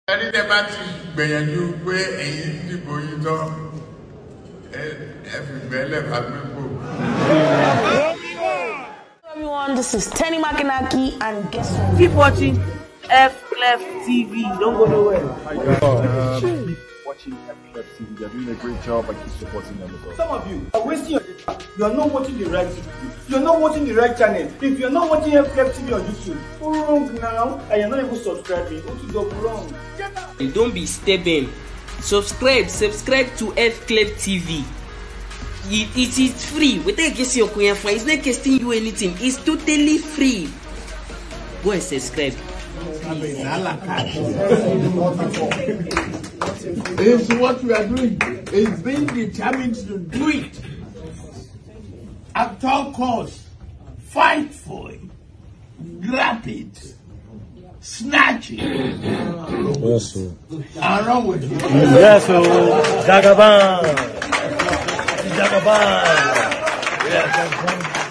Any debate when you pay and you everyone, this is Tenny Makinaki, and guess what? Keep watching Fklef TV. Don't go nowhere. Keep watching Fklef TV. They're doing a great job. I keep supporting them as well. Some of you are wasting your time. You are not watching the right TV. You are not watching the right channel. If you are not watching Fklef TV on YouTube, go wrong now, and you are not even subscribing. What you go wrong? Get out. Don't be stubborn. Subscribe to Fklef TV. It is free. It's not costing you anything. It's totally free. Go and subscribe. It's what we are doing. It's being determined to do it. At all costs, fight for it, grab it, snatch it. Yes, sir. And run with it. Yes, sir. Jagaban. Yes,